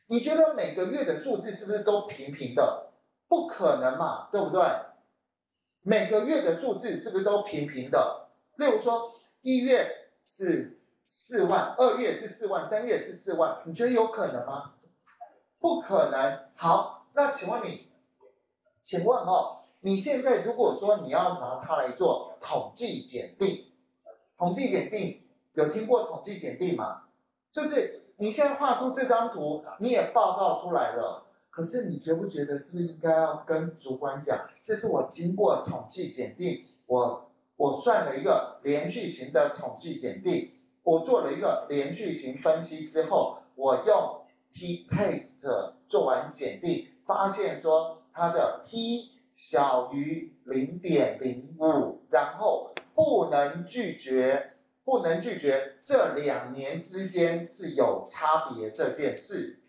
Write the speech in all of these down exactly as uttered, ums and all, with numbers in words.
你觉得每个月的数字是不是都平平的？不可能嘛，对不对？每个月的数字是不是都平平的？例如说一月是四万，二月是四万，三月是四万，你觉得有可能吗？不可能。好，那请问你，请问哦，你现在如果说你要拿它来做统计检定，统计检定有听过统计检定吗？就是你现在画出这张图，你也报告出来了，可是你觉不觉得是不是应该要跟主管讲，这是我经过统计检定，我我算了一个连续型的统计检定，我做了一个连续型分析之后，我用 t-test 做完检定，发现说它的 t 小于 零点零五，然后不能拒绝，不能拒绝这两年之间是有差别这件事。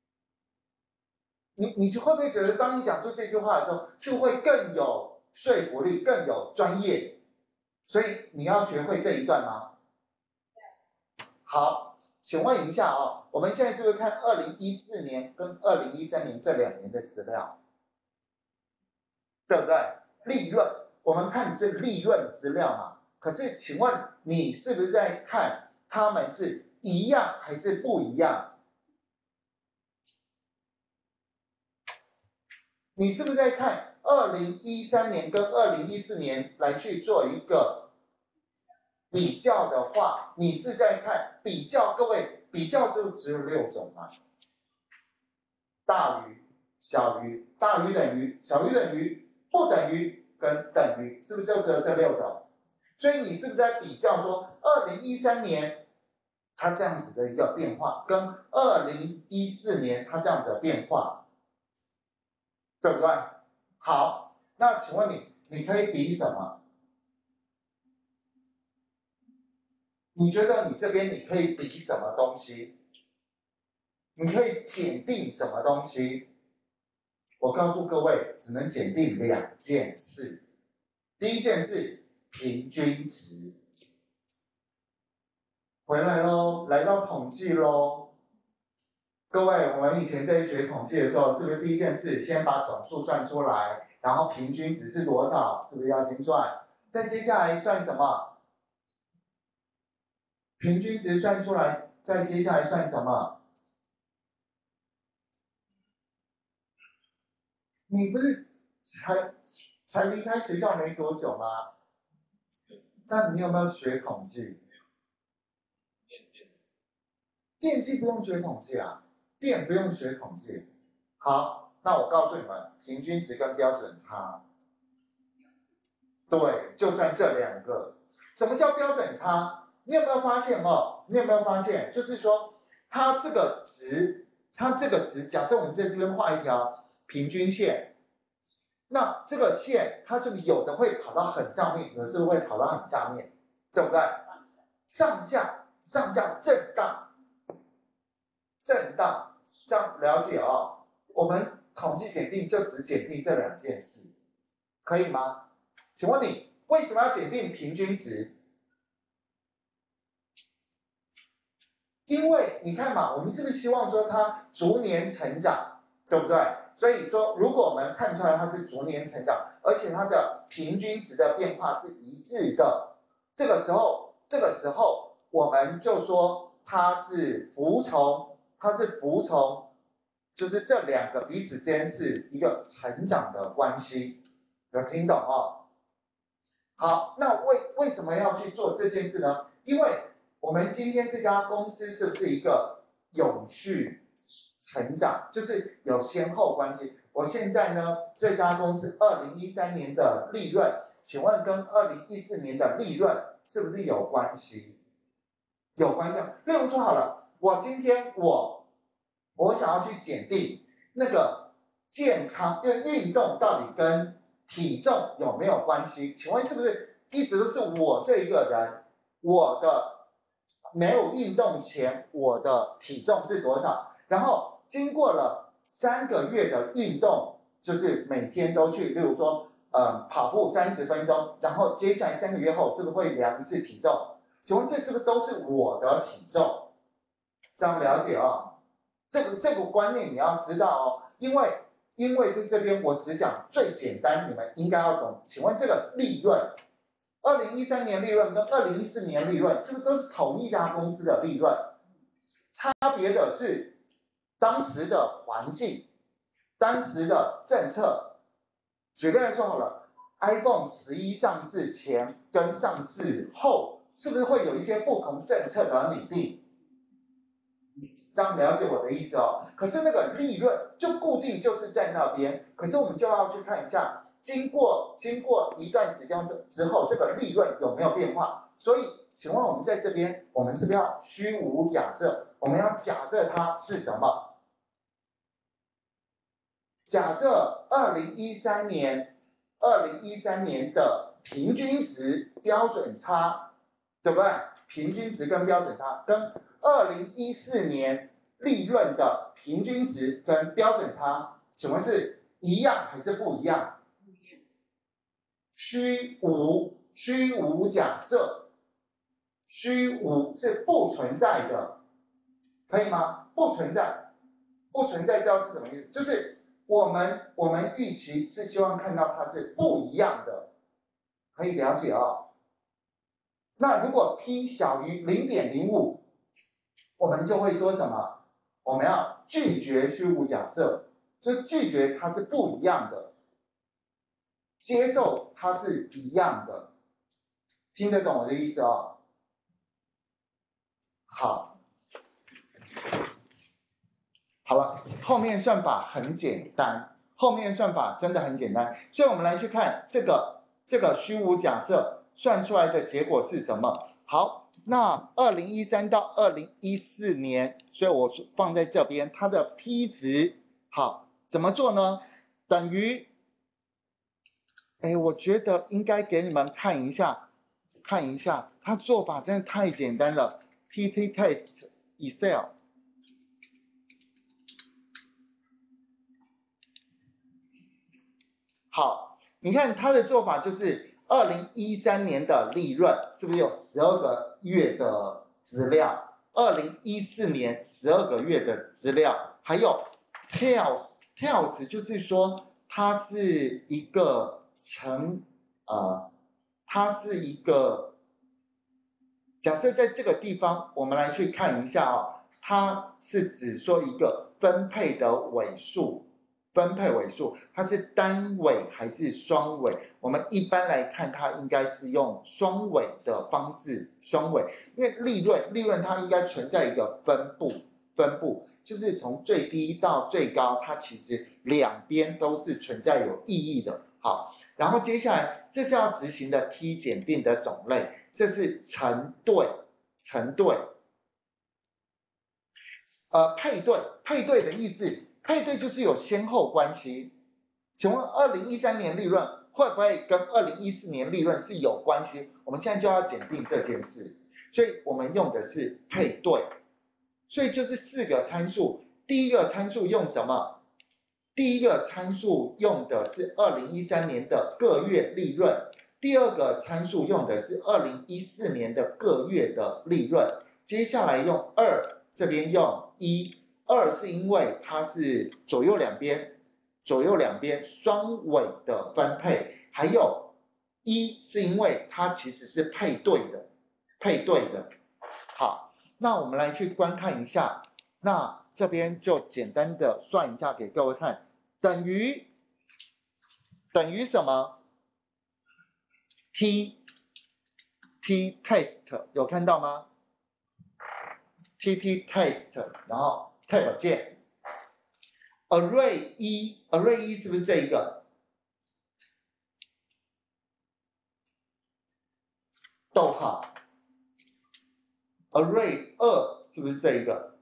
你你就会不会觉得，当你讲出这句话的时候，就会更有说服力，更有专业？所以你要学会这一段吗？好，请问一下哦，我们现在是不是看二零一四年跟二零一三年这两年的资料？对不对？利润，我们看是利润资料嘛。可是请问你是不是在看他们是一样还是不一样？你是不是在看二零一三年跟二零一四年来去做一个比较的话，你是在看比较，各位比较就只有六种嘛，大于、小于、大于等于、小于等于、不等于跟等于，是不是就只有这六种？所以你是不是在比较说二零一三年它这样子的一个变化，跟二零一四年它这样子的变化，对不对？好，那请问你，你可以比什么？你觉得你这边你可以比什么东西？你可以检定什么东西？我告诉各位，只能检定两件事。第一件事，平均值。回来咯，来到统计咯。各位，我们以前在学统计的时候，是不是第一件事先把总数算出来，然后平均值是多少，是不是要先算？再接下来算什么？平均值算出来，再接下来算什么？你不是才才离开学校没多久吗？那你有没有学统计？电机不用学统计啊，电不用学统计。好，那我告诉你们，平均值跟标准差。对，就算这两个。什么叫标准差？你有没有发现哦？你有没有发现，就是说它这个值，它这个值，假设我们在这边画一条平均线，那这个线它是不是有的会跑到很上面，有的是不是会跑到很下面，对不对？上下上下震荡，震荡，这样了解哦。我们统计检定就只检定这两件事，可以吗？请问你为什么要检定平均值？因为你看嘛，我们是不是希望说它逐年成长，对不对？所以说，如果我们看出来它是逐年成长，而且它的平均值的变化是一致的，这个时候，这个时候我们就说它是服从，它是服从，就是这两个彼此之间是一个成长的关系，有听懂哦？好，那为为什么要去做这件事呢？因为我们今天这家公司是不是一个永续成长，就是有先后关系。我现在呢，这家公司二零一三年的利润，请问跟二零一四年的利润是不是有关系？有关系。例如说好了，我今天我我想要去检定那个健康，因为运动到底跟体重有没有关系？请问是不是一直都是我这一个人，我的没有运动前我的体重是多少？然后经过了三个月的运动，就是每天都去，例如说呃跑步三十分钟，然后接下来三个月后是不是会量一次体重？请问这是不是都是我的体重？这样了解啊、哦？ 这个这个观念你要知道哦，因为因为在这边我只讲最简单，你们应该要懂。请问这个利润，二零一三年利润跟二零一四年利润是不是都是同一家公司的利润？差别的是当时的环境，当时的政策。举例来说好了 ，iPhone 十一上市前跟上市后，是不是会有一些不同政策的拟定？你这样了解我的意思哦。可是那个利润就固定就是在那边，可是我们就要去看一下，经过经过一段时间之后，这个利润有没有变化？所以，请问我们在这边，我们是不是要虚无假设？我们要假设它是什么？假设二零一三年，二零一三年的平均值标准差，对不对？平均值跟标准差跟二零一四年利润的平均值跟标准差，请问是一样还是不一样？虚无，虚无假设，虚无是不存在的，可以吗？不存在，不存在知道是什么意思？就是我们我们预期是希望看到它是不一样的，可以了解哦。那如果 P 小于 零点零五， 我们就会说什么？我们要拒绝虚无假设，就拒绝它是不一样的，接受它是一样的，听得懂我的意思哦？好，好了，后面算法很简单，后面算法真的很简单，所以我们来去看这个这个虚无假设算出来的结果是什么？好，那二零一三到二零一四年，所以我放在这边，它的 P 值，好，怎么做呢？等于，哎，我觉得应该给你们看一下，看一下，它做法真的太简单了 ，P T test Excel。好，你看它的做法就是二零一三年的利润是不是有十二个月的资料？二零一四年十二个月的资料，还有 tails tails 就是说它是一个成呃，它是一个假设在这个地方我们来去看一下哦，它是指说一个分配的尾数。分配尾数，它是单尾还是双尾？我们一般来看，它应该是用双尾的方式，双尾，因为利润，利润它应该存在一个分布，分布就是从最低到最高，它其实两边都是存在有意义的。好，然后接下来这是要执行的 T 检定的种类，这是成对，成对，呃，配对，配对的意思。配对就是有先后关系，请问二零一三年利润会不会跟二零一四年利润是有关系？我们现在就要检定这件事，所以我们用的是配对，所以就是四个参数，第一个参数用什么？第一个参数用的是二零一三年的各月利润，第二个参数用的是二零一四年的各月的利润，接下来用二，这边用一。二是因为它是左右两边，左右两边双尾的分配，还有一是因为它其实是配对的，配对的。好，那我们来去观看一下，那这边就简单的算一下给各位看，等于等于什么 ？T T test 有看到吗 ？T T test， 然后。Tab 键 ，Array 一 ，Array 一是不是这一个？逗号 ，Array 二是不是这一个？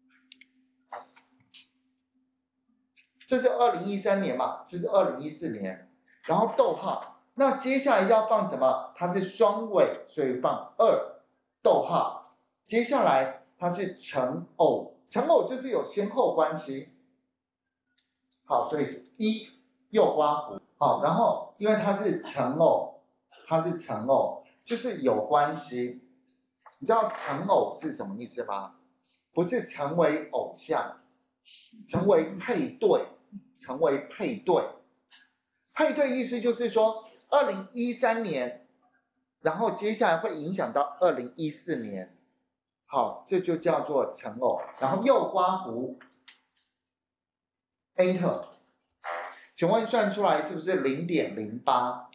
这是二零一三年嘛，这是二零一四年，然后逗号，那接下来要放什么？它是双尾，所以放二，逗号，接下来它是乘偶。乘偶就是有先后关系，好，所以是一右刮弧，好，然后因为它是乘偶，它是乘偶，就是有关系。你知道乘偶是什么意思吗？不是成为偶像， 成为配对，成为配对。配对意思就是说，二零一三年，然后接下来会影响到二零一四年，好，这就叫做乘偶。然后右刮弧 ，Enter， 请问算出来是不是 零点零八？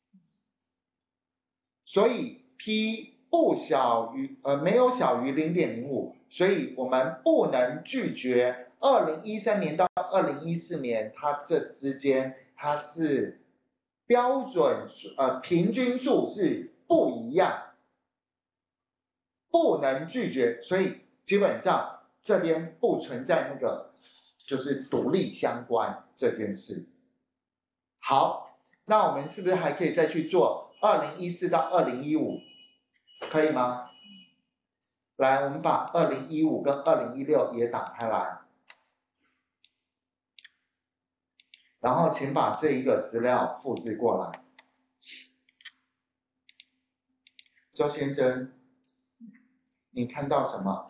所以 P 不小于呃没有小于 零点零五， 所以我们不能拒绝二零一三年到二零一四年它这之间它是标准呃平均数是不一样，不能拒绝，所以基本上这边不存在那个就是独立相关这件事。好，那我们是不是还可以再去做二零一四到二零一五，可以吗？来，我们把二零一五跟二零一六也打开来，然后请把这一个资料复制过来。周先生，你看到什么？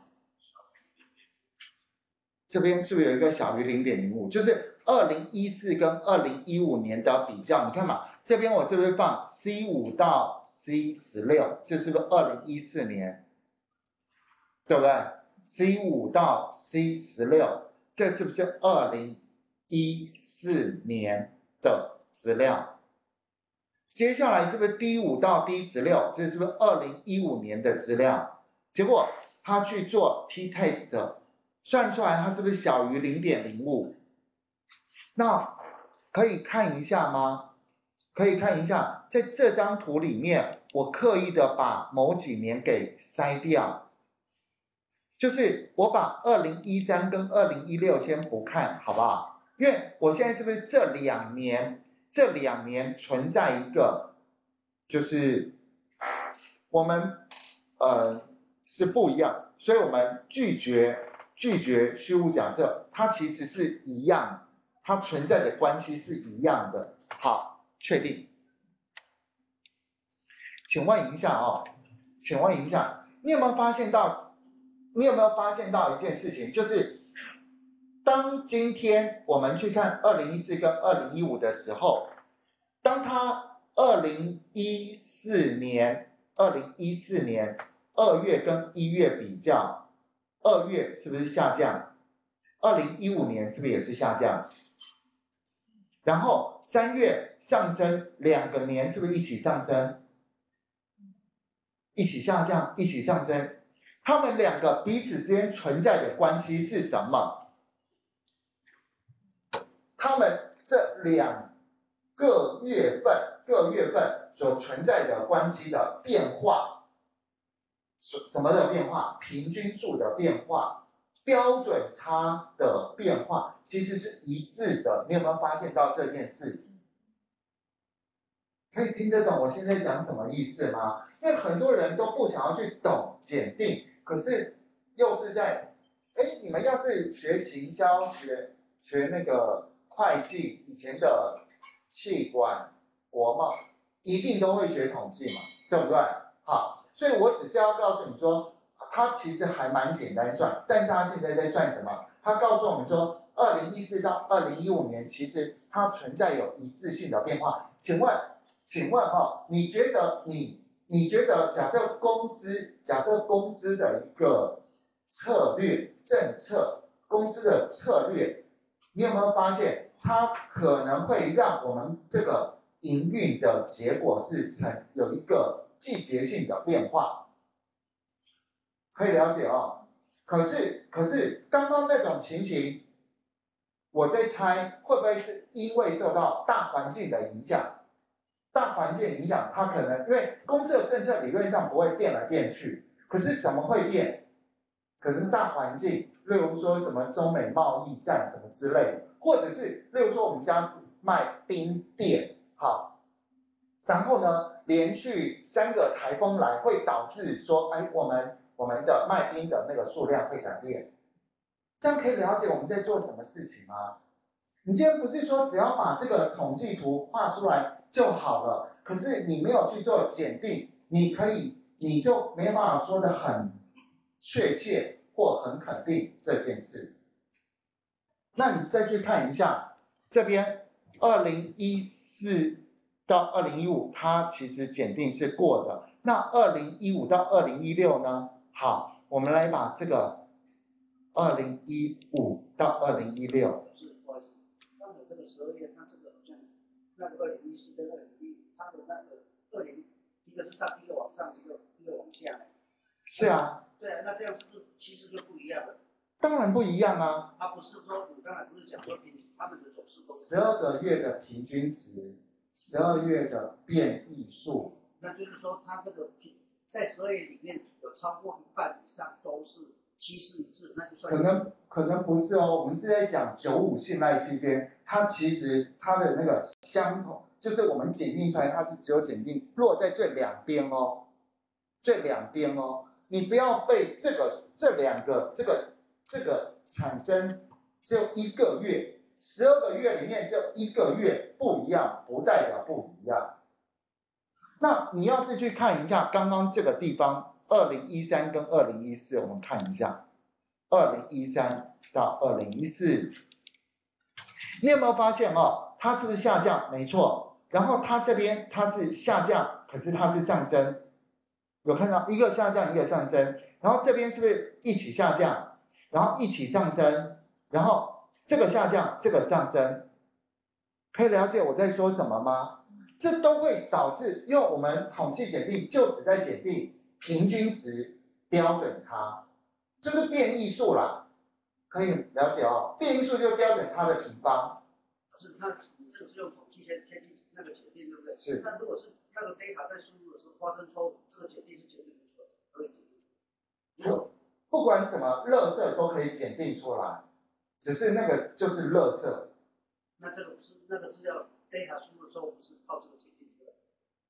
这边是不是有一个小于 零点零五， 就是二零一四跟二零一五年的比较，你看嘛，这边我是不是放 C 五 到 C 十六， 这是不是二零一四年，对不对？ C 五 到 C 十六， 这是不是二零一四年的资料？接下来是不是 D 五 到 D 十六， 这是不是二零一五年的资料？结果他去做 t-test， 算出来它是不是小于 零点零五？ 那可以看一下吗？可以看一下，在这张图里面，我刻意的把某几年给筛掉，就是我把二零一三跟二零一六先不看，好不好？因为我现在是不是这两年，这两年存在一个，就是我们呃是不一样，所以我们拒绝拒绝虚无假设，它其实是一样，它存在的关系是一样的。好，确定。请问一下哦，请问一下，你有没有发现到？你有没有发现到一件事情，就是当今天我们去看二零一四跟二零一五的时候，当它二零一四年二零一四年二月跟一月比较，二月是不是下降？二零一五年是不是也是下降？然后三月上升，两个年是不是一起上升？一起下降，一起上升。他们两个彼此之间存在的关系是什么？他们这两个月份各月份所存在的关系的变化，什么的变化？平均数的变化，标准差的变化，其实是一致的。你有没有发现到这件事？可以听得懂我现在讲什么意思吗？因为很多人都不想要去懂检定，可是又是在，哎，你们要是学行销、学学那个会计，以前的企管、国贸，一定都会学统计嘛，对不对？好，所以我只是要告诉你说，它其实还蛮简单算，但是它现在在算什么？它告诉我们说，二零一四到二零一五年，其实它存在有一致性的变化。请问，请问哈、哦，你觉得你你觉得假设公司假设公司的一个策略政策，公司的策略，你有没有发现它可能会让我们这个营运的结果是成有一个季节性的变化？可以了解哦。可是可是刚刚那种情形，我在猜会不会是因为受到大环境的影响？大环境影响，它可能因为公司的政策理论上不会变来变去，可是什么会变？可能大环境，例如说什么中美贸易战什么之类的，或者是例如说我们家是卖冰店，好，然后呢连续三个台风来，会导致说，哎，我们我们的卖冰的那个数量会改变，这样可以了解我们在做什么事情吗？你今天不是说只要把这个统计图画出来就好了，可是你没有去做检定，你可以你就没办法说得很确切或很肯定这件事。 那你再去看一下这边二零一四到二零一五，它其实检定是过的。那二零一五到二零一六呢？好，我们来把这个二零一五到二零一六。 是，不好意思，那我这个十二月，它这个好像那个二零一四跟二零一五，它的那个二零一个是上，一个往上，一个一个往下。 是啊。 对啊，那这样是不是其实就不一样了？ 当然不一样啊。 它不是说你刚才不是讲说平均他们的走势都十二个月的平均值，十二月的变异数。 那就是说它这个平在十二月里面有超过一半以上都是趋势一致，那就算可能可能不是哦，我们是在讲九五信赖区间，它其实它的那个相同，就是我们检定出来它是只有检定落在最两边哦，最两边哦，你不要被这个这两个这个这个产生只有一个月，十二个月里面只有一个月不一样，不代表不一样。那你要是去看一下刚刚这个地方，二零一三跟二零一四，我们看一下，二零一三到二零一四，你有没有发现哦，它是不是下降？没错，然后它这边它是下降，可是它是上升，有看到一个下降一个上升，然后这边是不是一起下降，然后一起上升，然后这个下降这个上升，可以了解我在说什么吗？这都会导致，因为我们统计检定就只在检定平均值标准差，就是变异数啦，可以了解哦，变异数就是标准差的平方。 是，那你这个是用统计先先进那个检定，对不对？ 是。 那如果是那个 data 在输入的时候发生错误，这个检定是检定不出来，可以检定出来。 不，不管什么垃圾都可以检定出来，只是那个就是垃圾。 那这个不是那个资料 data 输入的时候不是靠这个检定出来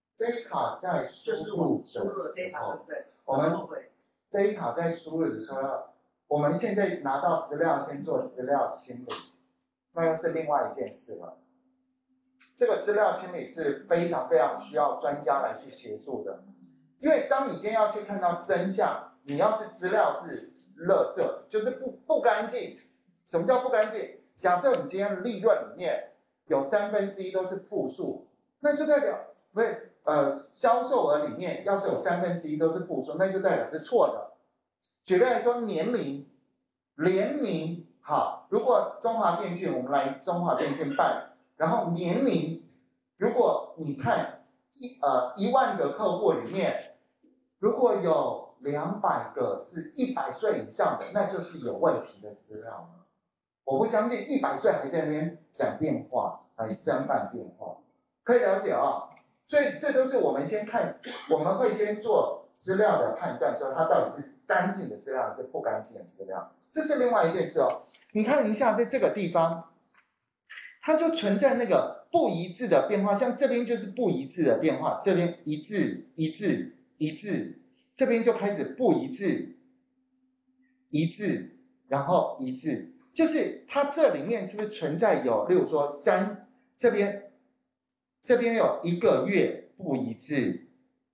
？data 在输入的时候， 对不对？ 我们 data 在输入的时候，我们现在拿到资料先做资料清理，那又是另外一件事了。这个资料清理是非常非常需要专家来去协助的，因为当你今天要去看到真相，你要是资料是垃圾，就是不不干净。什么叫不干净？假设你今天利润里面有三分之一都是负数，那就代表不是呃销售额里面要是有三分之一都是负数，那就代表是错的。举例来说，年龄，年龄好，如果中华电信我们来中华电信办，然后年龄，如果你看一呃一万个客户里面，如果有两百个是一百岁以上的，那就是有问题的资料了。我不相信一百岁还在那边讲电话，来申办电话，可以了解啊、哦。所以这都是我们先看，我们会先做资料的判断，说它到底是干净的资料还是不干净的资料，这是另外一件事哦。你看一下，在这个地方，它就存在那个不一致的变化，像这边就是不一致的变化，这边一致、一致、一致，这边就开始不一致、一致，然后一致。就是它这里面是不是存在有，例如说三这边这边有一个月不一致，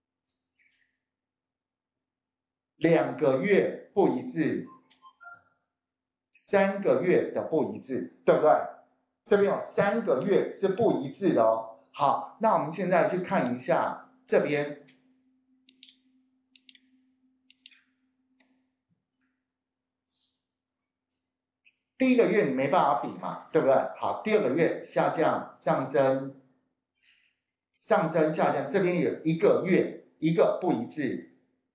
两个月不一致，三个月的不一致，对不对？这边有三个月是不一致的哦。好，那我们现在去看一下这边。第一个月你没办法比嘛，对不对？好，第二个月下降、上升、上升、下降，这边有一个月一个不一致，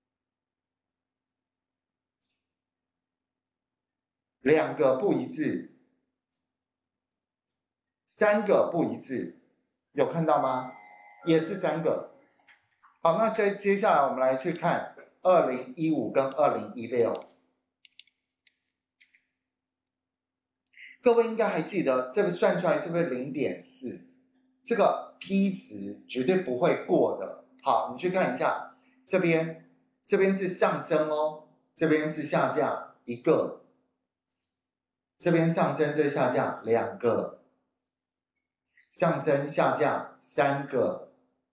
两个不一致，三个不一致，有看到吗？也是三个。好，那接接下来我们来去看二零一五跟二零一六。各位应该还记得，这个算出来是不是 零点四？ 这个 P 值绝对不会过的。好，你去看一下，这边这边是上升哦，这边是下降一个，这边上升这下降两个，上升下降三个，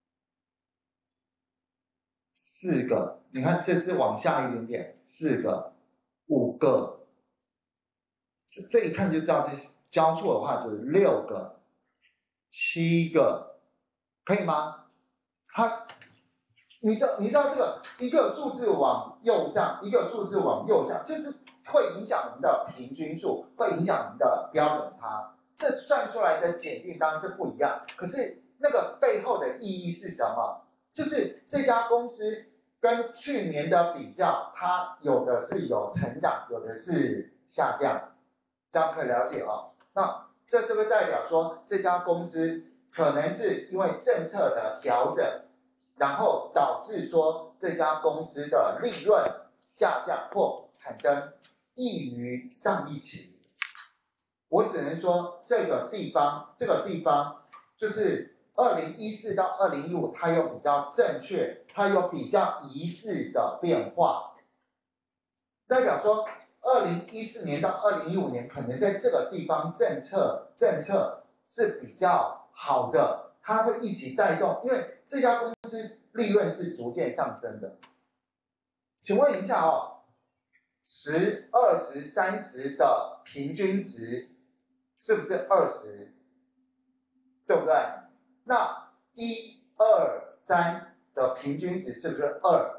四个，你看这次往下一点点，四个，五个， 这这一看就知道是交错的话就是六个、七个，可以吗？它，你知道你知道这个一个数字往右上，一个数字往右下，就是会影响我们的平均数，会影响我们的标准差。这算出来的检定当然是不一样，可是那个背后的意义是什么？就是这家公司跟去年的比较，它有的是有成长，有的是下降，这样可以了解哦。那这是不是代表说这家公司可能是因为政策的调整，然后导致说这家公司的利润下降或产生异于上一期？我只能说这个地方，这个地方就是二零一四到二零一五，它有比较正确，它有比较一致的变化，代表说二零一四年到二零一五年，可能在这个地方政策政策是比较好的，它会一起带动，因为这家公司利润是逐渐上升的。请问一下哦，十、二十、三十的平均值是不是二十？对不对？那一、二、三的平均值是不是二？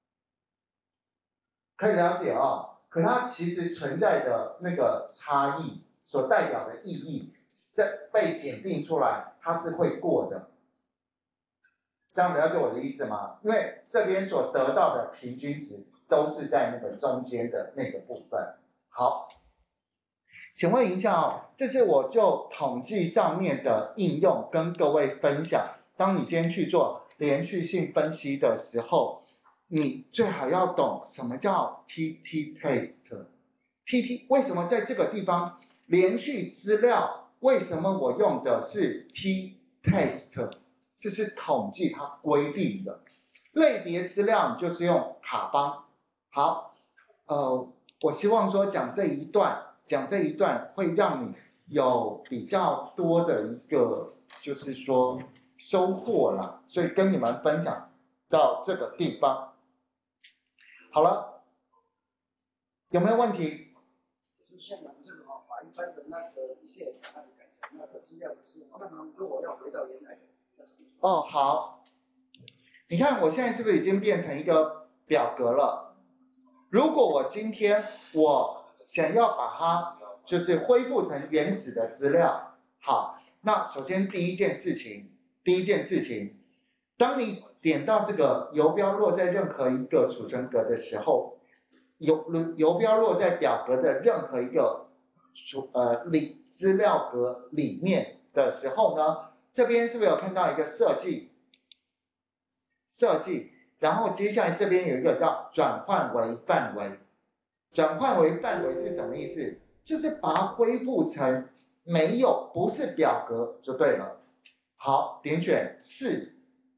可以了解哦。可它其实存在的那个差异所代表的意义，在被检定出来，它是会过的。这样了解我的意思吗？因为这边所得到的平均值都是在那个中间的那个部分。好，请问一下哦，这是我就统计上面的应用跟各位分享。当你今天去做连续性分析的时候，你最好要懂什么叫 T T test。T T 为什么在这个地方连续资料，为什么我用的是 T test？ 这是统计它规定的。类别资料你就是用卡邦。好，呃，我希望说讲这一段。讲这一段会让你有比较多的一个就是说收获啦，所以跟你们分享到这个地方。好了，有没有问题？ 就是像我们这个哈，把一般的那个一些档案改成那个资料的时候，那么如果要回到原来的， 哦，好，你看我现在是不是已经变成一个表格了？如果我今天我想要把它就是恢复成原始的资料，好，那首先第一件事情，第一件事情，当你点到这个游标落在任何一个储存格的时候，游游标落在表格的任何一个储呃里资料格里面的时候呢，这边是不是有看到一个设计？设计，然后接下来这边有一个叫转换为范围。转换为范围是什么意思？就是把它恢复成没有不是表格就对了。好，点选是。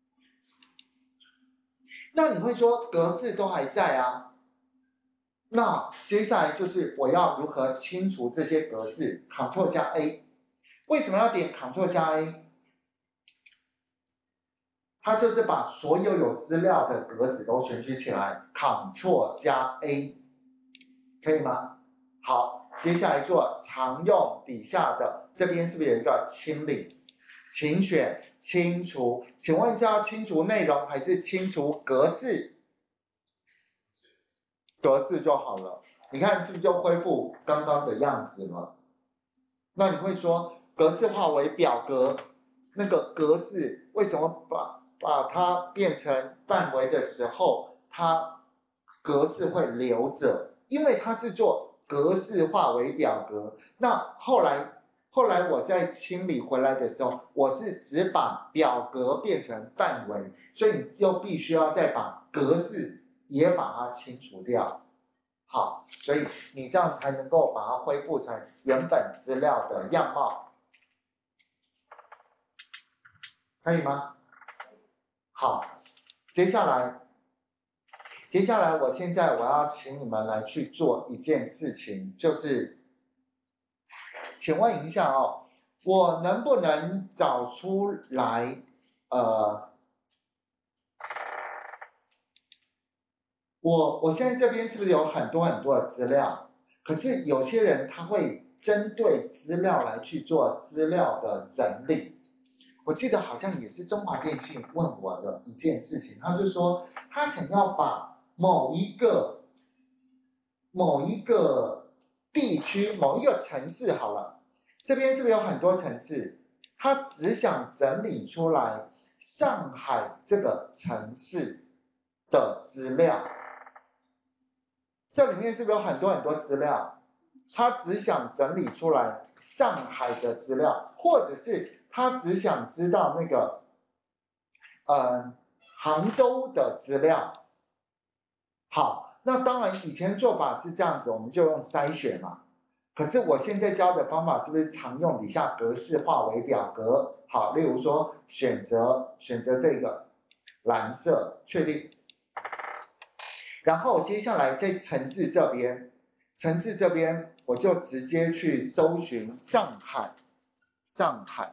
那你会说格式都还在啊？那接下来就是我要如何清除这些格式 ，Ctrl 加 A。为什么要点 Ctrl 加 A？ 它就是把所有有资料的格子都选取起来 ，Ctrl 加 A， 可以吗？好，接下来做常用底下的，这边是不是有一个清理？请选清除，请问是要清除内容还是清除格式？格式就好了，你看是不是就恢复刚刚的样子了？那你会说格式化为表格，那个格式为什么把把它变成范围的时候，它格式会留着？因为它是做格式化为表格。那后来后来我在清理回来的时候，我是只把表格变成范围，所以你又必须要再把格式也把它清除掉。好，所以你这样才能够把它恢复成原本资料的样貌，可以吗？好，接下来，接下来我现在我要请你们来去做一件事情，就是，请问一下哦，我能不能找出来，呃，我我现在这边是不是有很多很多的资料？ 可是有些人他会针对资料来去做资料的整理。我记得好像也是中华电信问我的一件事情，他就说他想要把某一个某一个地区某一个城市好了，这边是不是有很多城市，他只想整理出来上海这个城市的资料，这里面是不是有很多很多资料，他只想整理出来上海的资料，或者是他只想知道那个呃杭州的资料。好，那当然以前做法是这样子，我们就用筛选嘛。可是我现在教的方法是不是常用底下格式化为表格？好，例如说选择选择这个蓝色，确定。然后接下来在城市这边，城市这边我就直接去搜寻上海，上海。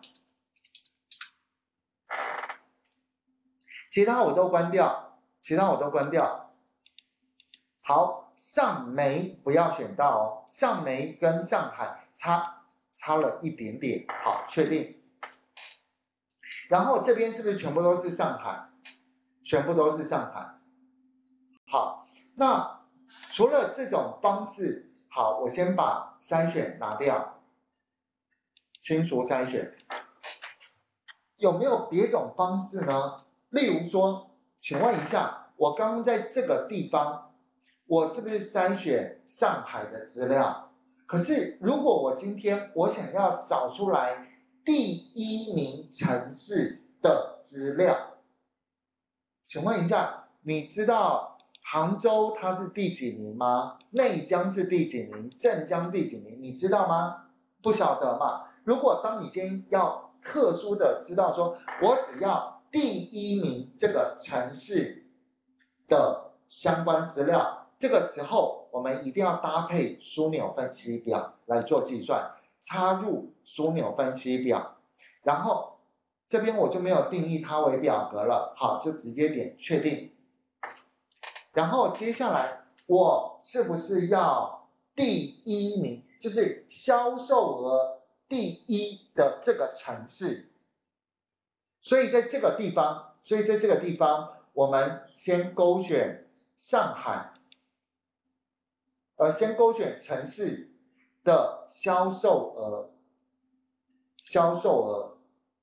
其他我都关掉，其他我都关掉。好，上梅不要选到哦，上梅跟上海差差了一点点，好，确定。然后这边是不是全部都是上海？全部都是上海。好，那除了这种方式，好，我先把筛选拿掉，清除筛选。有没有别种方式呢？例如说，请问一下，我刚刚在这个地方，我是不是筛选上海的资料？可是如果我今天我想要找出来第一名城市的资料，请问一下，你知道杭州它是第几名吗？内江是第几名？镇江第几名？你知道吗？不晓得嘛。如果当你今天要特殊的知道说，我只要第一名这个城市的相关资料，这个时候我们一定要搭配枢纽分析表来做计算，插入枢纽分析表，然后这边我就没有定义它为表格了，好，就直接点确定。然后接下来我是不是要第一名，就是销售额第一的这个城市？所以在这个地方，所以在这个地方，我们先勾选上海，呃，先勾选城市的销售额，销售额。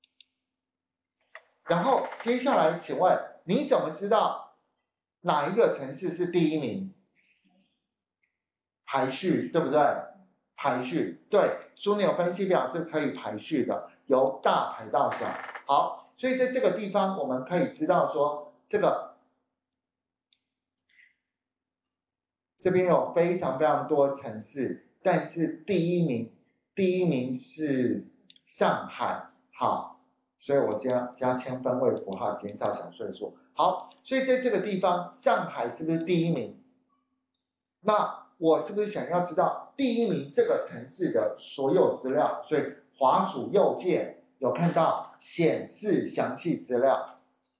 然后接下来，请问你怎么知道哪一个城市是第一名？排序，对不对？排序，对，枢纽分析表是可以排序的，由大排到小。好，所以在这个地方我们可以知道说，这个这边有非常非常多城市，但是第一名第一名是上海，好，所以我加加千分位符号，减少小岁数。好，所以在这个地方，上海是不是第一名？那我是不是想要知道第一名这个城市的所有资料？所以滑鼠右键有看到显示详细资料，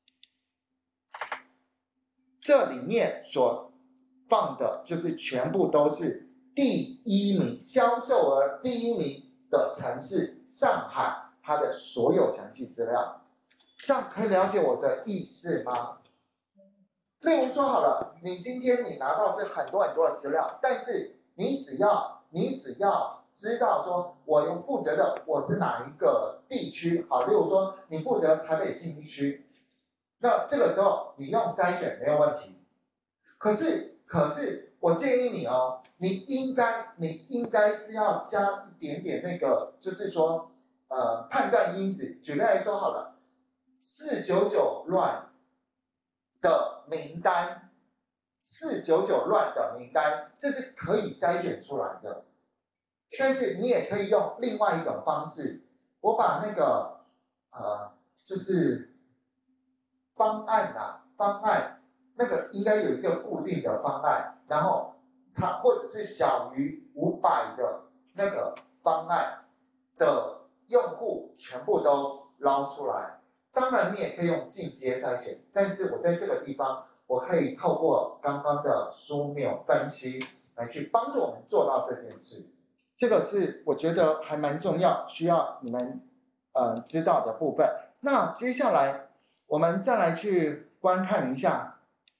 这里面所放的就是全部都是第一名销售额第一名的城市上海，它的所有详细资料。这样可以了解我的意思吗？例如说好了，你今天你拿到是很多很多的资料，但是你只要你只要知道说我有负责的我是哪一个地区，好，例如说你负责台北信义区，那这个时候你用筛选没有问题。可是可是我建议你哦，你应该你应该是要加一点点那个，就是说呃判断因子。举例来说好了，四九九乱的名单，四九九乱的名单，这是可以筛选出来的。但是你也可以用另外一种方式，我把那个呃就是方案啊，方案那个应该有一个固定的方案，然后它或者是小于五百的那个方案的用户全部都捞出来。当然你也可以用进阶筛选，但是我在这个地方我可以透过刚刚的枢纽分析来去帮助我们做到这件事。这个是我觉得还蛮重要，需要你们呃知道的部分。那接下来我们再来去观看一下，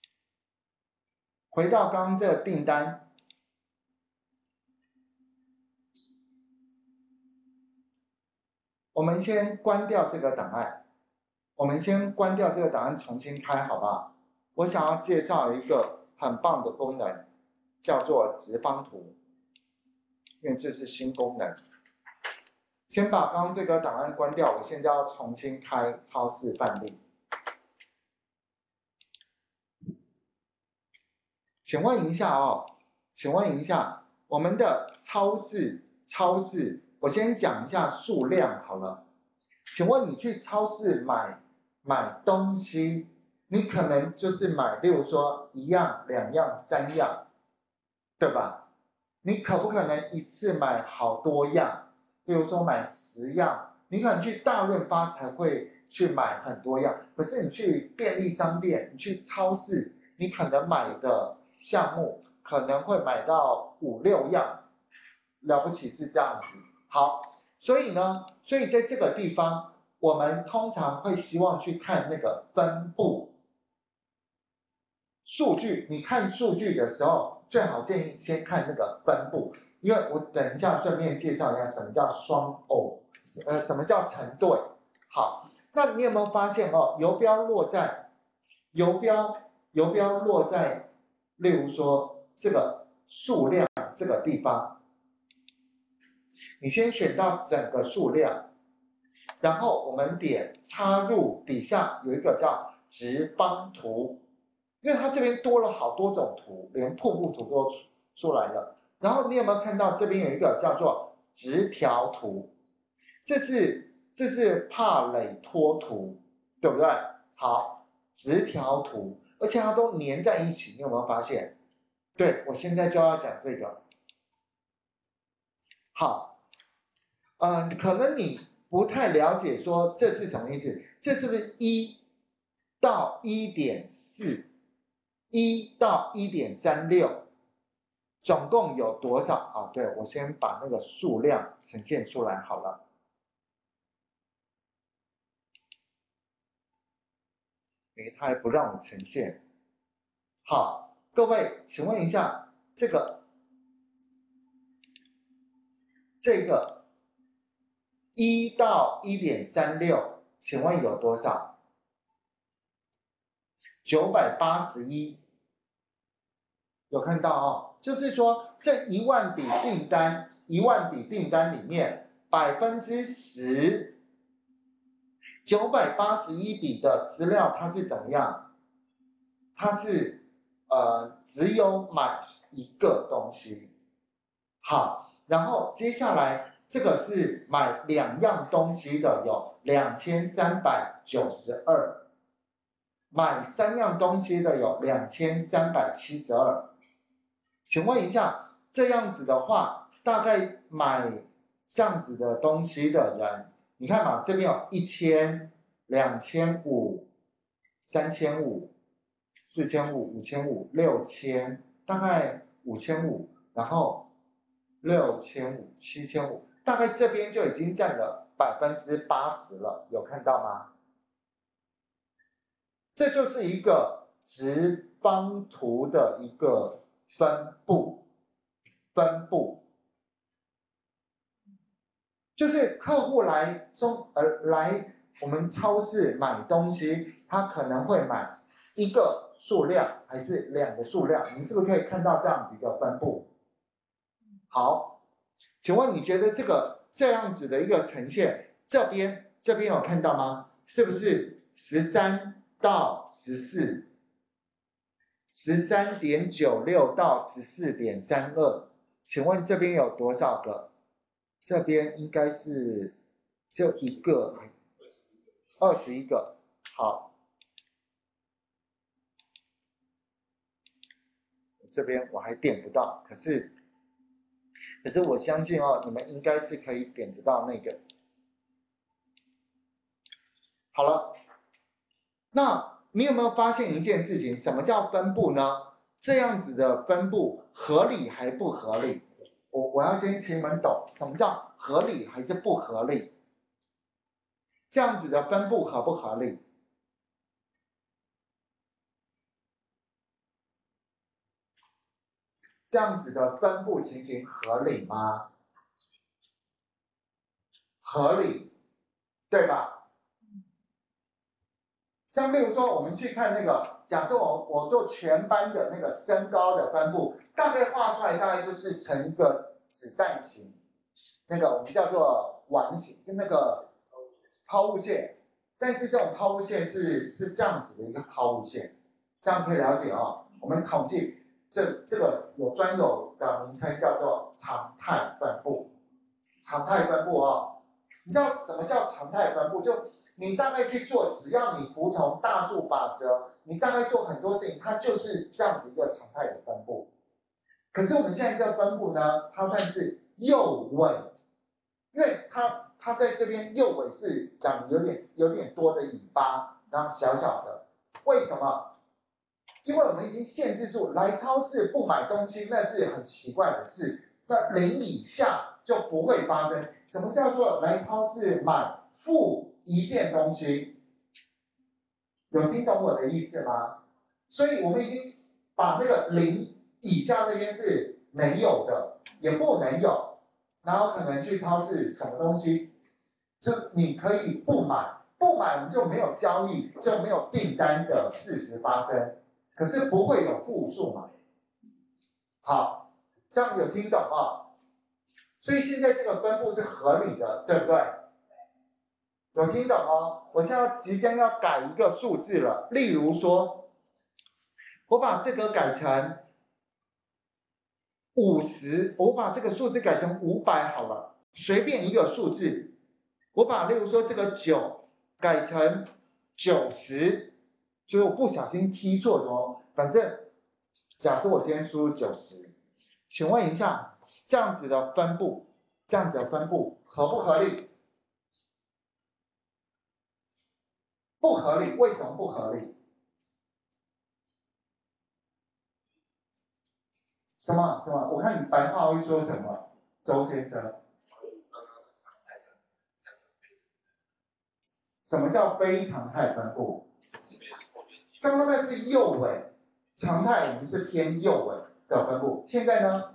回到刚刚这个订单，我们先关掉这个档案，我们先关掉这个档案，重新开，好不好？我想要介绍一个很棒的功能，叫做直方图，因为这是新功能。先把刚刚这个档案关掉，我现在要重新开超市范例。请问一下哦，请问一下，我们的超市超市，我先讲一下数量好了。请问你去超市买买东西，你可能就是买，例如说一样、两样、三样，对吧？你可不可能一次买好多样？例如说买十样，你可能去大润发才会去买很多样，可是你去便利商店，你去超市，你可能买的项目可能会买到五六样，了不起是这样子。好，所以呢，所以在这个地方，我们通常会希望去看那个分布数据。你看数据的时候，最好建议先看那个分布，因为我等一下顺便介绍一下什么叫双偶，呃，什么叫成对。好，那你有没有发现哦，游标落在游标游标落在，例如说这个数量这个地方，你先选到整个数量，然后我们点插入，底下有一个叫直方图，因为它这边多了好多种图，连瀑布图都出出来了。然后你有没有看到这边有一个叫做直条图，这是这是帕累托图，对不对？好，直条图，而且它都粘在一起，你有没有发现？对，我现在就要讲这个。好，嗯、呃，可能你不太了解说这是什么意思，这是不是一到 一点四， 一到 一点三六， 总共有多少啊？对，我先把那个数量呈现出来好了。诶，它还不让我呈现。好，各位，请问一下，这个这个一到 一点三六， 请问有多少？九百八十一，有看到哦？就是说这一万笔订单，一万笔订单里面百分之十，九百八十一笔的资料它是怎么样？它是呃只有买一个东西。好，然后接下来这个是买两样东西的有两千三百九十二，买三样东西的有两千三百七十二。请问一下，这样子的话，大概买这样子的东西的人，你看嘛，这边有一千、两千五、三千五、四千五、五千五、六千，大概五千五，然后六千五、七千五，大概这边就已经占了百分之八十了，有看到吗？这就是一个直方图的一个分布，分布，就是客户来中呃来我们超市买东西，他可能会买一个数量还是两个数量，你是不是可以看到这样子一个分布？好，请问你觉得这个这样子的一个呈现，这边这边有看到吗？是不是十三到十四， 十三点九六到 十四点三二， 请问这边有多少个？这边应该是就一个，二十一个。好，这边我还点不到，可是可是我相信哦，你们应该是可以点得到那个。好了，那你有没有发现一件事情？什么叫分布呢？ 这样子的分布合理还不合理？我我要先请你们懂什么叫合理还是不合理？这样子的分布合不合理？这样子的分布情形合理吗？合理，对吧？像例如说，我们去看那个，假设我我做全班的那个身高的分布，大概画出来大概就是成一个子弹形，那个我们叫做丸形，跟那个抛物线。但是这种抛物线是是这样子的一个抛物线，这样可以了解哦。我们统计这这个有专有的名称叫做常态分布，常态分布哦。你知道什么叫常态分布？就你大概去做，只要你服从大数法则，你大概做很多事情，它就是这样子一个常态的分布。可是我们现在这个分布呢，它算是右尾，因为它它在这边右尾是长有点有点多的尾巴，然后小小的。为什么？因为我们已经限制住，来超市不买东西那是很奇怪的事，那零以下就不会发生。什么叫做来超市买负一件东西？有听懂我的意思吗？所以我们已经把那个零以下那边是没有的，也不能有，然后可能去超市什么东西，就你可以不买，不买我们就没有交易，就没有订单的事实发生，可是不会有负数嘛。好，这样有听懂啊？所以现在这个分布是合理的，对不对？有听懂哦？我现在即将要改一个数字了，例如说，我把这个改成五十，我把这个数字改成五百好了，随便一个数字，我把例如说这个九改成九十，就是我不小心踢错哦，反正假设我今天输入九十，请问一下，这样子的分布，这样子的分布合不合理？不合理，为什么不合理？什么什么？我看你白话会说什么，周先生？什么叫非常态分布？刚刚那是右尾，常态我们是偏右尾的分布，现在呢？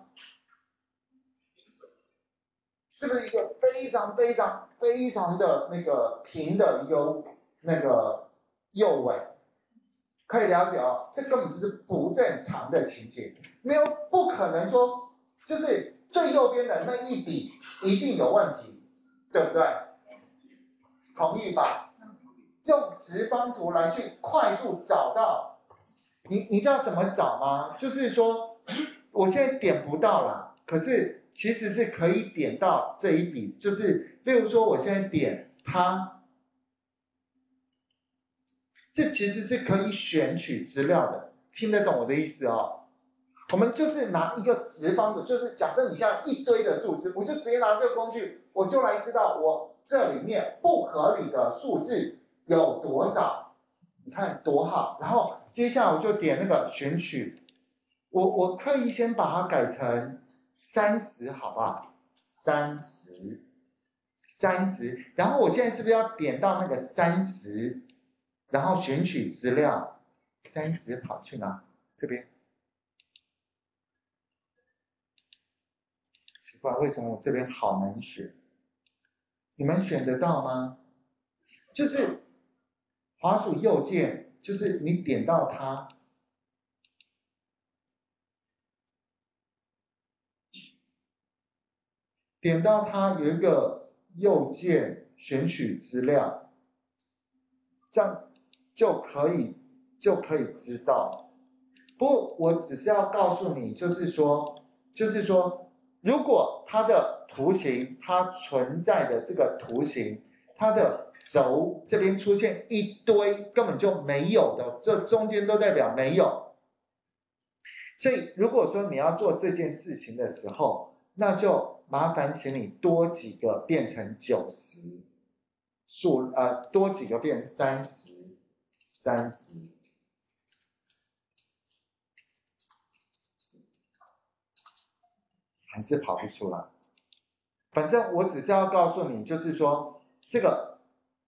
是不是一个非常非常非常的那个平的一个那个右尾？可以了解哦，这根本就是不正常的情形，没有不可能说就是最右边的那一笔一定有问题，对不对？同意吧？用直方图来去快速找到，你你知道怎么找吗？就是说我现在点不到啦，可是其实是可以点到这一笔，就是例如说我现在点它，这其实是可以选取资料的，听得懂我的意思哦？我们就是拿一个直方图，就是假设你现在一堆的数字，我就直接拿这个工具，我就来知道我这里面不合理的数字有多少，你看多好，然后接下来我就点那个选取，我我可以先把它改成三十好不好？三十，三十，然后我现在是不是要点到那个三十，然后选取资料，三十跑去哪？这边。奇怪，为什么我这边好难选？你们选得到吗？就是滑鼠右键，就是你点到它，点到它有一个右键选取资料，这样就可以就可以知道。不过我只是要告诉你，就是说，就是说，如果它的图形，它存在的这个图形，它的轴这边出现一堆根本就没有的，这中间都代表没有。所以如果说你要做这件事情的时候，那就麻烦请你多几个变成九十，数呃多几个变三十，三十。 还是跑不出来。反正我只是要告诉你，就是说这个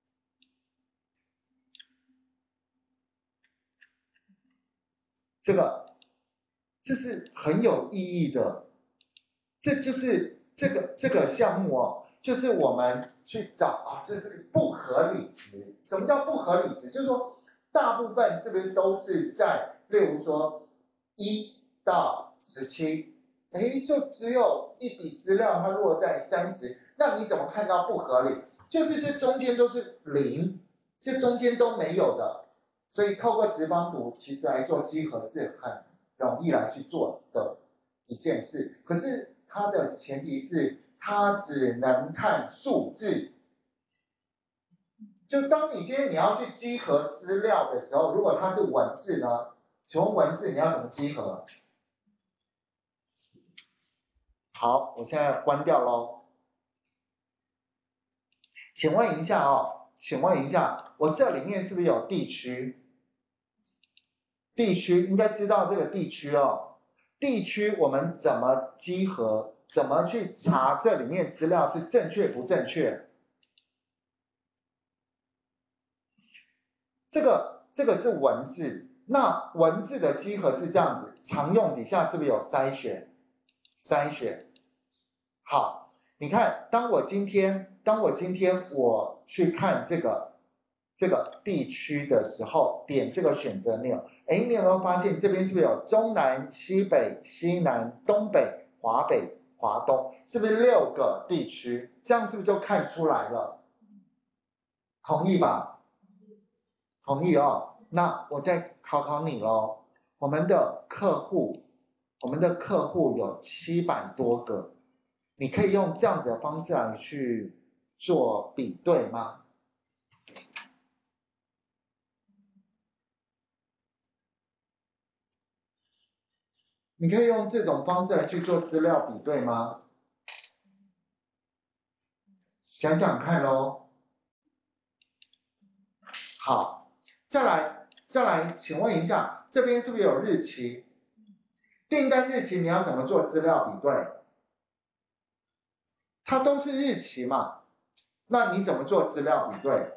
这个这是很有意义的，这就是这个这个项目哦，就是我们去找啊，这是不合理值。什么叫不合理值？就是说大部分是不是都是在，例如说一到十七，诶，就只有一笔资料它落在三十，那你怎么看到不合理？就是这中间都是零，这中间都没有的，所以透过直方图其实来做稽核是很容易来去做的一件事，可是它的前提是它只能看数字。就当你今天你要去稽核资料的时候，如果它是文字呢？请问文字你要怎么稽核？好，我现在关掉咯。请问一下哦，请问一下，我这里面是不是有地区？地区应该知道这个地区哦。地区我们怎么稽核？怎么去查这里面资料是正确不正确？这个这个是文字，那文字的稽核是这样子，常用底下是不是有筛选？筛选。好，你看，当我今天当我今天我去看这个这个地区的时候，点这个选择钮，哎，你有没有发现这边是不是有中南、西北、西南、东北、华北、华东，是不是六个地区？这样是不是就看出来了？同意吧？同意哦。那我再考考你咯，我们的客户，我们的客户有七百多个，你可以用这样子的方式来去做比对吗？你可以用这种方式来去做资料比对吗？想想看咯。好，再来再来，请问一下，这边是不是有日期？订单日期你要怎么做资料比对？它都是日期嘛，那你怎么做资料比对？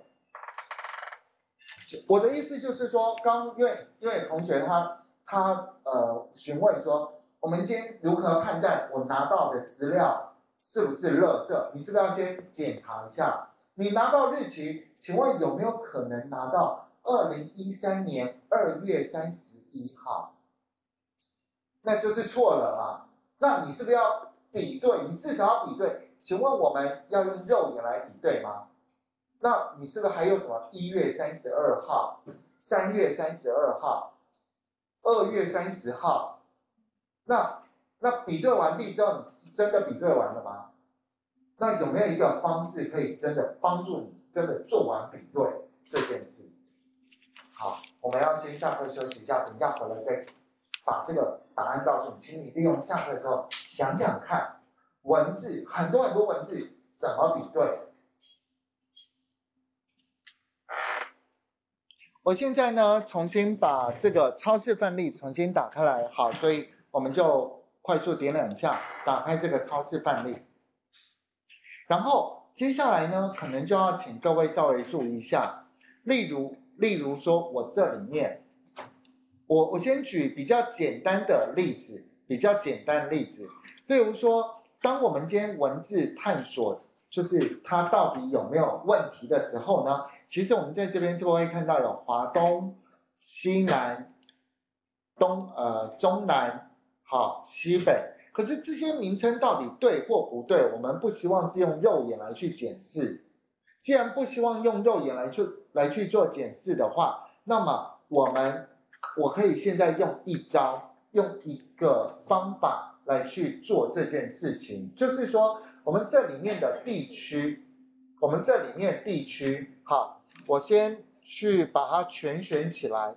我的意思就是说，刚因为因为同学他他呃询问说，我们今天如何判断我拿到的资料是不是垃圾？你是不是要先检查一下？你拿到日期，请问有没有可能拿到二零一三年二月三十一号？那就是错了嘛。那你是不是要比对？你至少要比对。请问我们要用肉眼来比对吗？那你是不是还有什么一月三十二号、三月三十二号、二月三十号？那那比对完毕之后，你是真的比对完了吗？那有没有一个方式可以真的帮助你真的做完比对这件事？好，我们要先下课休息一下，等一下回来再把这个答案告诉你，请你利用下课的时候想想看，文字很多很多文字怎么比对？我现在呢重新把这个超市范例重新打开来，好，所以我们就快速点两下打开这个超市范例，然后接下来呢可能就要请各位稍微注意一下，例如例如说我这里面，我我先举比较简单的例子，比较简单的例子，例如说当我们今天文字探索就是它到底有没有问题的时候呢，其实我们在这边是不是会看到有华东、西南、东呃中南、好西北，可是这些名称到底对或不对，我们不希望是用肉眼来去检视。既然不希望用肉眼来去来去做检视的话，那么我们我可以现在用一招，用一个方法来去做这件事情，就是说我们这里面的地区，我们这里面地区，好，我先去把它全选起来，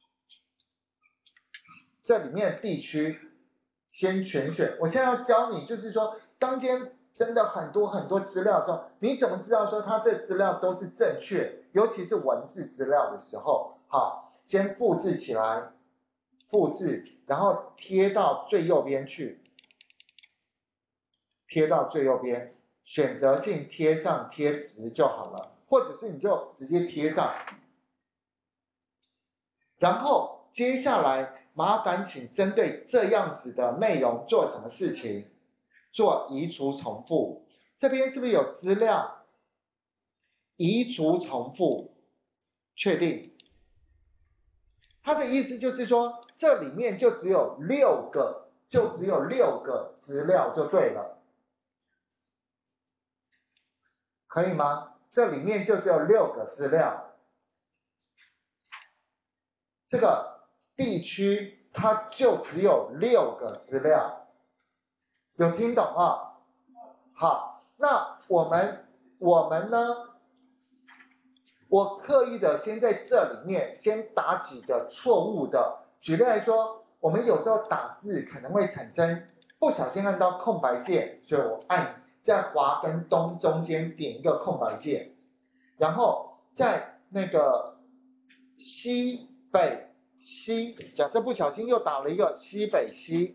这里面地区先全选。我现在要教你，就是说，当今天真的很多很多资料之后，你怎么知道说它这资料都是正确？尤其是文字资料的时候，好，先复制起来，复制，然后贴到最右边去。 贴到最右边，选择性贴上贴值就好了，或者是你就直接贴上。然后接下来麻烦请针对这样子的内容做什么事情？做移除重复。这边是不是有资料？移除重复，确定。它的意思就是说，这里面就只有六个，就只有六个资料就对了，可以吗？这里面就只有六个资料，这个地区它就只有六个资料，有听懂啊？好，那我们我们呢？我刻意的先在这里面先打几个错误的，举例来说，我们有时候打字可能会产生不小心按到空白键，所以我按在华跟东中间点一个空白键，然后在那个西北西，假设不小心又打了一个西北西，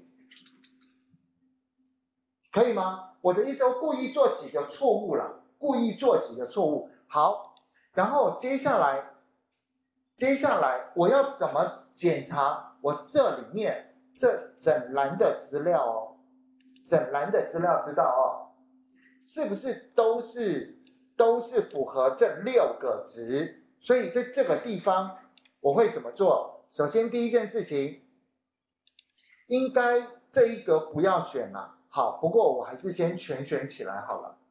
可以吗？我的意思我故意做几个错误了，故意做几个错误，好。然后接下来，接下来我要怎么检查我这里面这整栏的资料哦？整栏的资料知道哦，是不是都是都是符合这六个值？所以在这个地方我会怎么做？首先第一件事情，应该这一格不要选了，好，不过我还是先全选起来好了。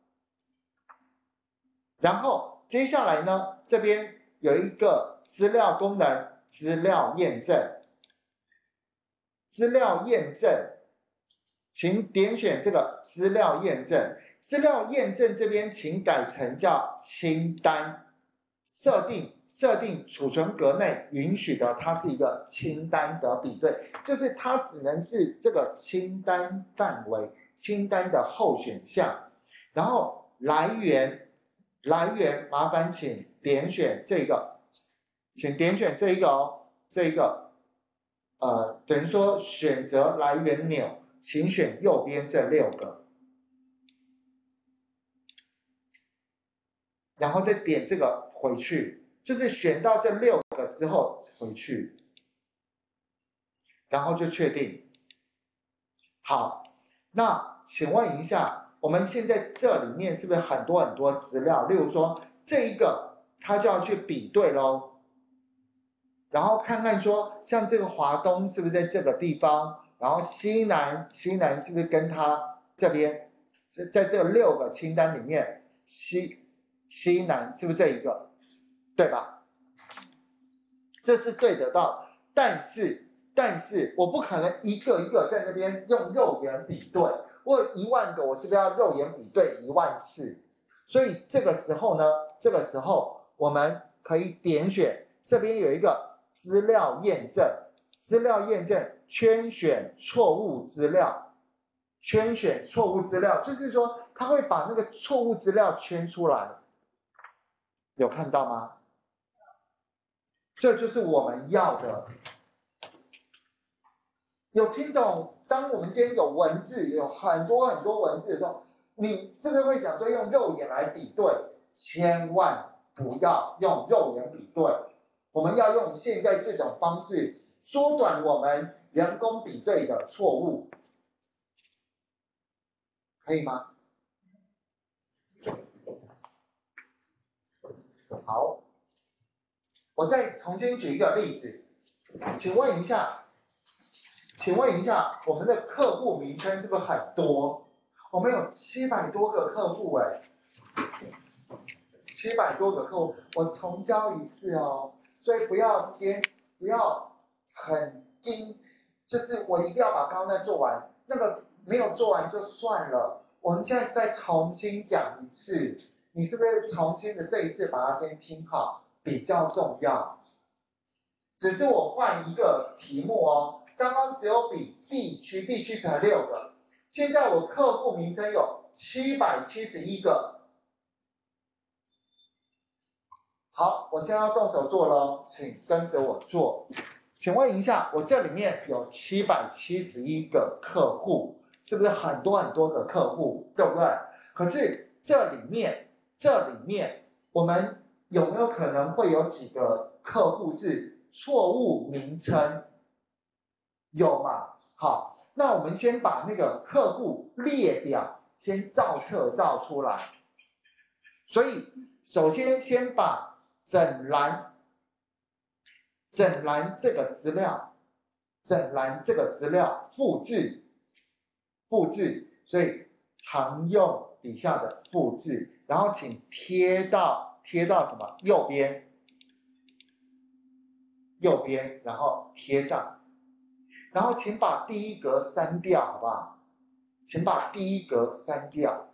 然后接下来呢，这边有一个资料功能，资料验证，资料验证，请点选这个资料验证，资料验证这边请改成叫清单，设定设定储存格内允许的，它是一个清单的比对，就是它只能是这个清单范围，清单的候选项，然后来源。来源麻烦请点选这个，请点选这一个哦，这一个，呃，等于说选择来源钮，请选右边这六个，然后再点这个回去，就是选到这六个之后回去，然后就确定。好，那请问一下。我们现在这里面是不是很多很多资料？例如说这一个，它就要去比对咯，然后看看说，像这个华东是不是在这个地方，然后西南，西南是不是跟它这边，在这六个清单里面，西西南是不是这一个，对吧？这是对得到，但是但是我不可能一个一个在那边用肉眼比对。我有一万个，我是不是要肉眼比对一万次？所以这个时候呢，这个时候我们可以点选这边有一个资料验证，资料验证圈选错误资料，圈选错误资料，就是说它会把那个错误资料圈出来，有看到吗？这就是我们要的，有听懂？当我们今天有文字，有很多很多文字的时候，你是不是会想说用肉眼来比对？千万不要用肉眼比对，我们要用现在这种方式缩短我们人工比对的错误，可以吗？好，我再重新举一个例子，请问一下。请问一下，我们的客户名称是不是很多？我们有七百多个客户哎，七百多个客户，我重教一次哦，所以不要接，不要很盯，就是我一定要把刚刚那做完，那个没有做完就算了，我们现在再重新讲一次，你是不是重新的这一次把它先听好，比较重要。只是我换一个题目哦。刚刚只有比地区，地区才六个，现在我客户名称有七百七十一个。好，我现在要动手做咯，请跟着我做。请问一下，我这里面有七百七十一个客户， 是不是很多很多个客户，对不对？可是这里面这里面我们有没有可能会有几个客户是错误名称？有嘛？好，那我们先把那个客户列表先照册照出来。所以首先先把整栏整栏这个资料整栏这个资料复制复制，所以常用底下的复制，然后请贴到贴到什么右边右边，然后贴上，然后请把第一格删掉，好不好？请把第一格删掉。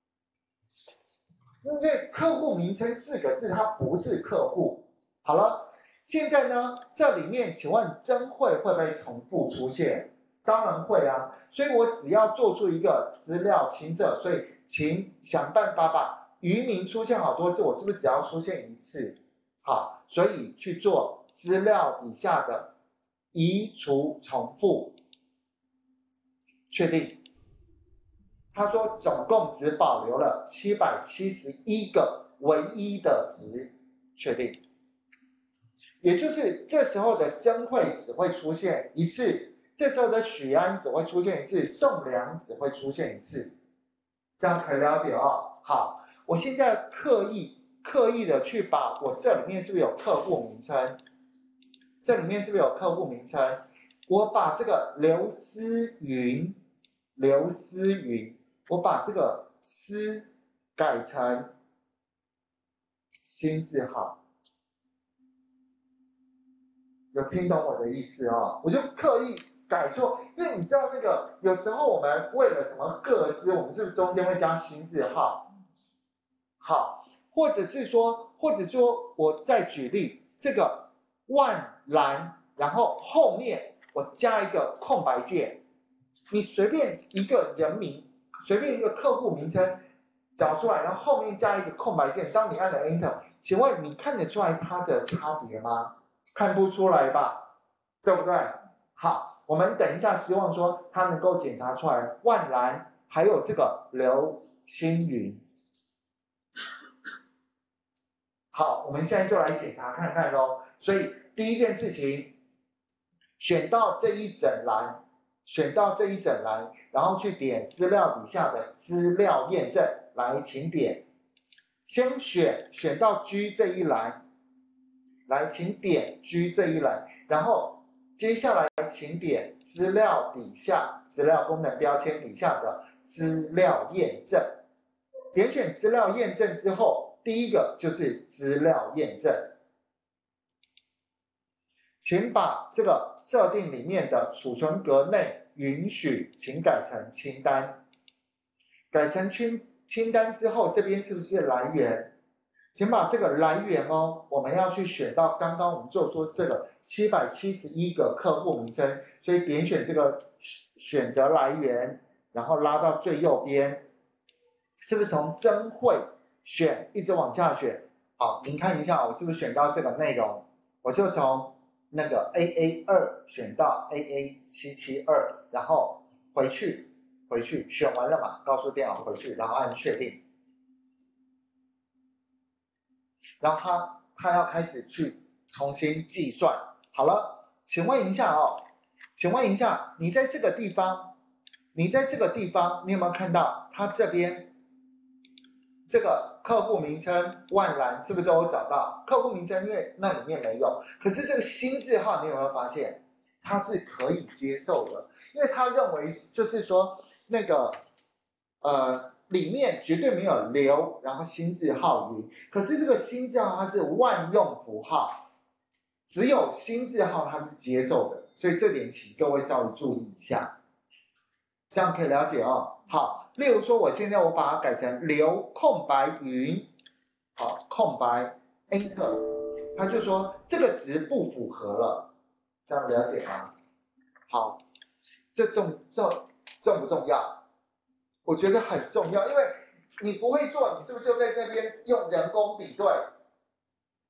因为客户名称四个字，它不是客户。好了，现在呢，这里面请问真会会不会重复出现？当然会啊，所以我只要做出一个资料清册，所以请想办法把渔民出现好多次，我是不是只要出现一次？好，所以去做资料底下的移除重复，确定。他说总共只保留了七百七十一个唯一的值，确定。也就是这时候的曾慧只会出现一次，这时候的许安只会出现一次，宋良只会出现一次，这样可以了解哦。好，我现在刻意刻意的去把我这里面是不是有客户名称？这里面是不是有客户名称？我把这个刘思云，刘思云。我把这个思改成新字号，有听懂我的意思哦？我就刻意改错，因为你知道那个有时候我们为了什么个资，我们是不是中间会加新字号？好，或者是说，或者说我再举例，这个万兰，然后后面我加一个空白键，你随便一个人名。随便一个客户名称找出来，然后后面加一个空白键，当你按了 Enter， 请问你看得出来它的差别吗？看不出来吧，对不对？好，我们等一下希望说它能够检查出来万兰还有这个刘星云。好，我们现在就来检查看看咯。所以第一件事情，选到这一整栏，选到这一整栏，然后去点资料底下的资料验证，来请点，先选选到 G 这一栏，来请点 G 这一栏，然后接下来请点资料底下资料功能标签底下的资料验证，点选资料验证之后，第一个就是资料验证。请把这个设定里面的储存格内允许，请改成清单。改成清清单之后，这边是不是来源？请把这个来源哦，我们要去选到刚刚我们做出这个七百七十一个客户名称，所以点选这个选择来源，然后拉到最右边，是不是从真会选一直往下选？好，您看一下我是不是选到这个内容？我就从那个 A A 二 选到 A A 七七二， 然后回去回去选完了嘛，告诉电脑回去，然后按确定，然后它它要开始去重新计算。好了，请问一下哦，请问一下，你在这个地方，你在这个地方，你有没有看到它这边这个客户名称万兰是不是都有找到？客户名称因为那里面没有，可是这个新字号你有没有发现它是可以接受的？因为他认为就是说那个呃里面绝对没有刘，然后新字号云，可是这个新字号它是万用符号，只有新字号它是接受的，所以这点请各位稍微注意一下，这样可以了解哦。好，例如说我现在我把它改成刘空白云，好，空白 Enter， 它就说这个值不符合了，这样了解吗？好，这重重重不重要？我觉得很重要，因为你不会做，你是不是就在那边用人工比对？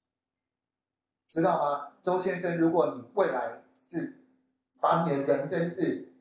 知道吗？周先生，如果你未来是把你的人生是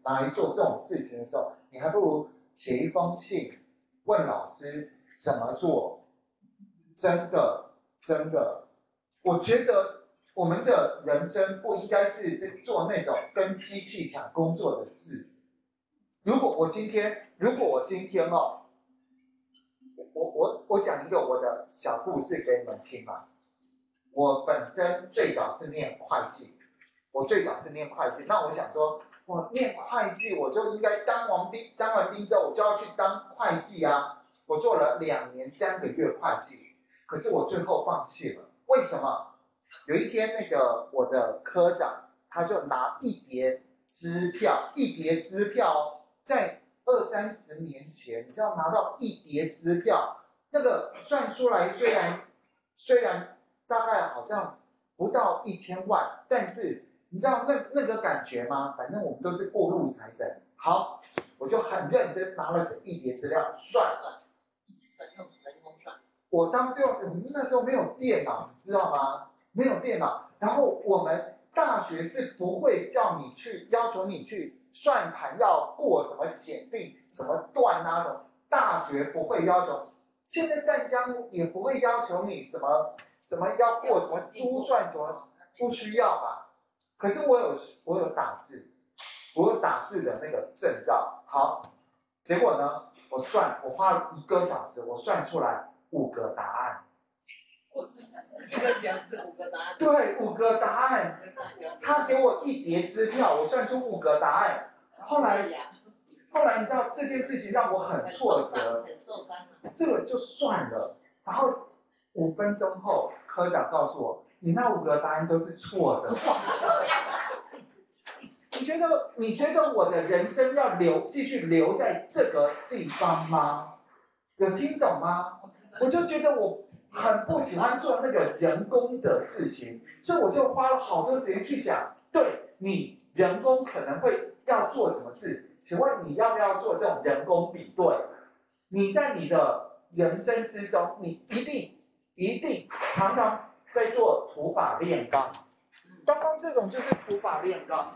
拿来做这种事情的时候，你还不如写一封信问老师怎么做。真的，真的，我觉得我们的人生不应该是在做那种跟机器抢工作的事。如果我今天，如果我今天哦，我我我讲一个我的小故事给你们听啊。我本身最早是念会计，我最早是念会计，那我想说，我念会计我就应该当完兵，当完兵之后我就要去当会计啊。我做了两年三个月会计，可是我最后放弃了。为什么？有一天那个我的科长他就拿一叠支票，一叠支票在二三十年前，你知道拿到一叠支票，那个算出来虽然虽然大概好像不到一千万，但是你知道那那个感觉吗？反正我们都是过路财神。好，我就很认真拿了这一叠资料算， 一直算，用人工算。 我当时我们那时候没有电脑，你知道吗？没有电脑，然后我们大学是不会叫你去要求你去算盘要过什么检定什么段啊什么，大学不会要求，现在淡江也不会要求你什么什么要过什么珠算什么，不需要吧？可是我有我有打字，我有打字的那个证照。好，结果呢，我算我花了一个小时，我算出来五个答案。 一个小时五个答案。 对，五个答案。他给我一叠支票，我算出五个答案。后来，后来你知道这件事情让我很挫折， 很受伤。 这个就算了。然后五分钟后，科长告诉我，你那五个答案都是错的。你觉得你觉得我的人生要留继续留在这个地方吗？有听懂吗？我就觉得我很不喜欢做那个人工的事情，所以我就花了好多时间去想，对你人工可能会要做什么事，请问你要不要做这种人工比对？你在你的人生之中，你一定一定常常在做土法炼钢，刚刚这种就是土法炼钢。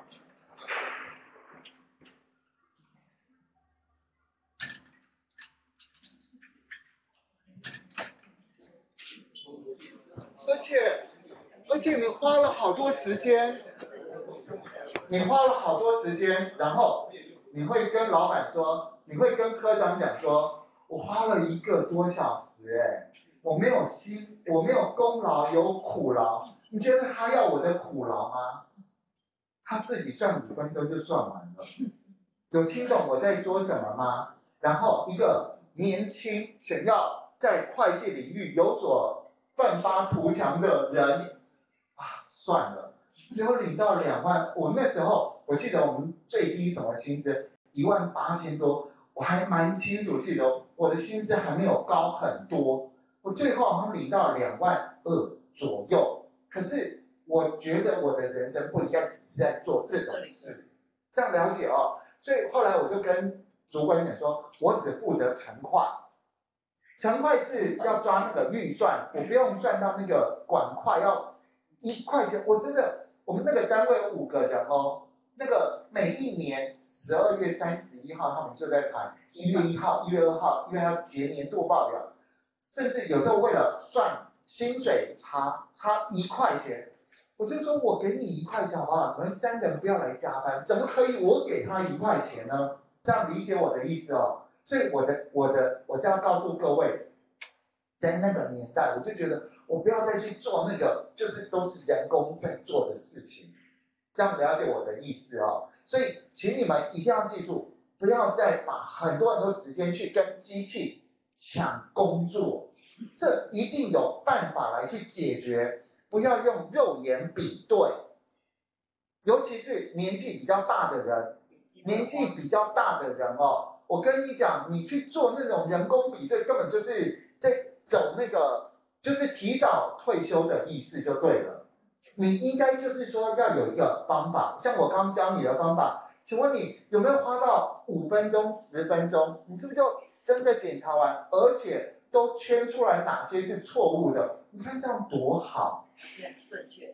而且而且你花了好多时间，你花了好多时间，然后你会跟老板说，你会跟科长讲说，我花了一个多小时，哎，我没有辛，我没有功劳，有苦劳，你觉得他要我的苦劳吗？他自己算五分钟就算完了，有听懂我在说什么吗？然后一个年轻想要在会计领域有所奋发图强的人啊，算了，只有领到两万。我那时候我记得我们最低什么薪资一万八千多，我还蛮清楚记得我的薪资还没有高很多，我最后好像领到两万二左右。可是我觉得我的人生不应该只是在做这种事，这样了解哦。所以后来我就跟主管讲说，我只负责成块。成块是要抓那个预算，我不用算到那个管块要一块钱，我真的，我们那个单位有五个人哦，那个每一年十二月三十一号他们就在排，一月一号、一月二号，因为要结年度报表，甚至有时候为了算薪水差差一块钱，我就说我给你一块钱好不好？你们三个人不要来加班，怎么可以我给他一块钱呢？这样理解我的意思哦。所以我的我的我是要告诉各位，在那个年代，我就觉得我不要再去做那个就是都是人工在做的事情，这样了解我的意思哦。所以请你们一定要记住，不要再把很多很多时间去跟机器抢工作，这一定有办法来去解决，不要用肉眼比对，尤其是年纪比较大的人，年纪比较大的人哦。我跟你讲，你去做那种人工比对，根本就是在走那个，就是提早退休的意思就对了。你应该就是说要有一个方法，像我刚教你的方法，请问你有没有花到五分钟、十分钟？你是不是就真的检查完，而且都圈出来哪些是错误的？你看这样多好。 是很正确。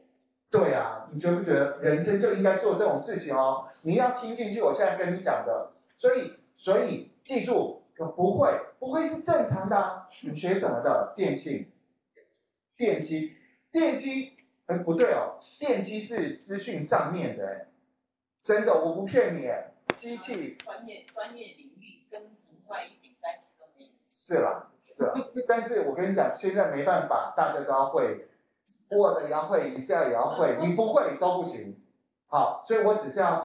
对啊，你觉不觉得人生就应该做这种事情哦？你要听进去，我现在跟你讲的，所以所以记住，不会不会是正常的啊。你学什么的？电器，电机，电机，哎不对哦，电机是资讯上面的，哎，真的我不骗你，哎，机器。 专业专业领域跟城外一点关系都没有。 是啦是啦，但是我跟你讲，现在没办法，大家都要会。Word 也要会 ，Excel 也要会，你不会都不行。好，所以我只是要